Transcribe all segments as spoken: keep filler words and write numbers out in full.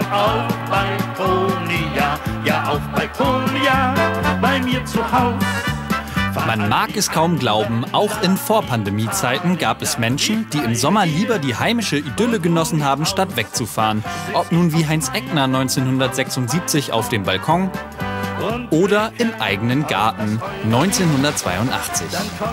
auf Balkonia, ja auf Balkonia, bei mir zu Haus. Man mag es kaum glauben, auch in Vorpandemie-Zeiten gab es Menschen, die im Sommer lieber die heimische Idylle genossen haben, statt wegzufahren. Ob nun wie Heinz Eckner neunzehnhundertsechsundsiebzig auf dem Balkon oder im eigenen Garten neunzehnhundertzweiundachtzig.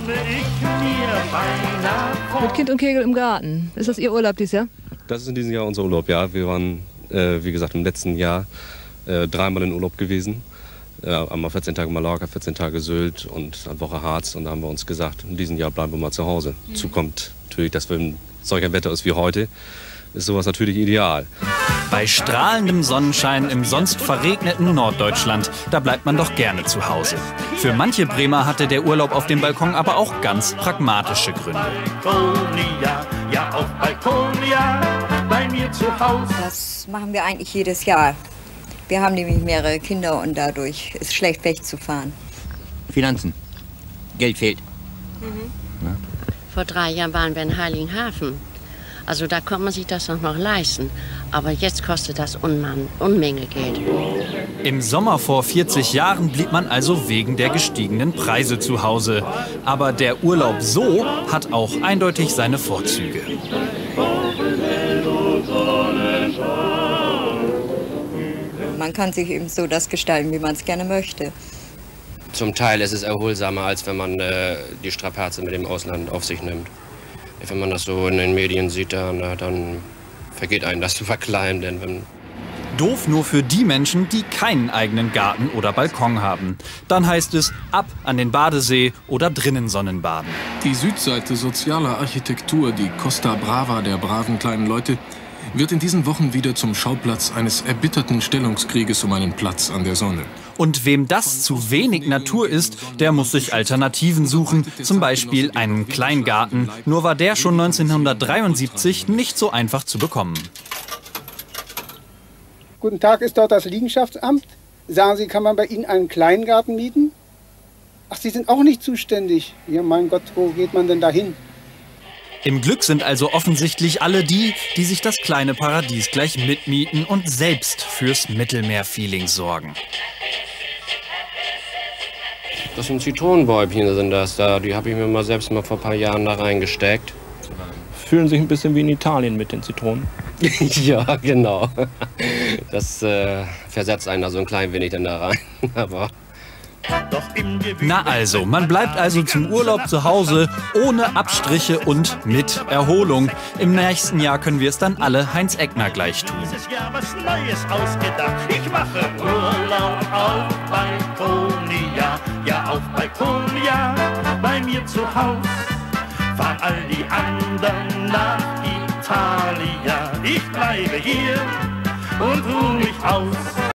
Mit Kind und Kegel im Garten. Ist das Ihr Urlaub dieses Jahr? Das ist in diesem Jahr unser Urlaub, ja. Wir waren, äh, wie gesagt, im letzten Jahr äh, dreimal in Urlaub gewesen. Ja, einmal vierzehn Tage Mallorca, vierzehn Tage Sylt und eine Woche Harz. Und da haben wir uns gesagt, in diesem Jahr bleiben wir mal zu Hause. Mhm. Dazu kommt natürlich, dass wenn solch ein Wetter ist wie heute, ist sowas natürlich ideal. Bei strahlendem Sonnenschein im sonst verregneten Norddeutschland, da bleibt man doch gerne zu Hause. Für manche Bremer hatte der Urlaub auf dem Balkon aber auch ganz pragmatische Gründe. Ja, auf Balkonia, bei mir zu Hause. Das machen wir eigentlich jedes Jahr. Wir haben nämlich mehrere Kinder und dadurch ist schlecht wegzufahren. Finanzen. Geld fehlt. Mhm. Ja. Vor drei Jahren waren wir in Heiligenhafen. Also da konnte man sich das auch noch leisten. Aber jetzt kostet das Unmann, Unmenge Geld. Im Sommer vor vierzig Jahren blieb man also wegen der gestiegenen Preise zu Hause. Aber der Urlaub so hat auch eindeutig seine Vorzüge. Man kann sich eben so das gestalten, wie man es gerne möchte. Zum Teil ist es erholsamer, als wenn man äh, die Strapazen mit dem Ausland auf sich nimmt. Wenn man das so in den Medien sieht, dann, dann vergeht einem das zu verkleiden. Denn wenn Doof nur für die Menschen, die keinen eigenen Garten oder Balkon haben. Dann heißt es ab an den Badesee oder drinnen Sonnenbaden. Die Südseite sozialer Architektur, die Costa Brava der braven kleinen Leute, wird in diesen Wochen wieder zum Schauplatz eines erbitterten Stellungskrieges um einen Platz an der Sonne. Und wem das zu wenig Natur ist, der muss sich Alternativen suchen, zum Beispiel einen Kleingarten. Nur war der schon neunzehnhundertdreiundsiebzig nicht so einfach zu bekommen. Guten Tag, ist dort das Liegenschaftsamt? Sagen Sie, kann man bei Ihnen einen Kleingarten mieten? Ach, Sie sind auch nicht zuständig. Ja, mein Gott, wo geht man denn da hin? Im Glück sind also offensichtlich alle die, die sich das kleine Paradies gleich mitmieten und selbst fürs Mittelmeer-Feeling sorgen. Das sind Zitronenbäumchen, sind das da. Die habe ich mir mal selbst mal vor ein paar Jahren da reingesteckt. Fühlen sich ein bisschen wie in Italien mit den Zitronen. Ja, genau. Das äh, versetzt einen da so ein klein wenig dann da rein. Aber Na also, man bleibt also zum Urlaub zu Hause, ohne Abstriche und mit Erholung. Im nächsten Jahr können wir es dann alle Heinz Eckner gleich tun. Dieses Jahr was Neues ausgedacht. Ich mache Urlaub auf Balkonia, ja auf Balkonia, bei mir zu Haus. Fahren all die anderen nach Italia. Ich bleibe hier und ruh mich aus.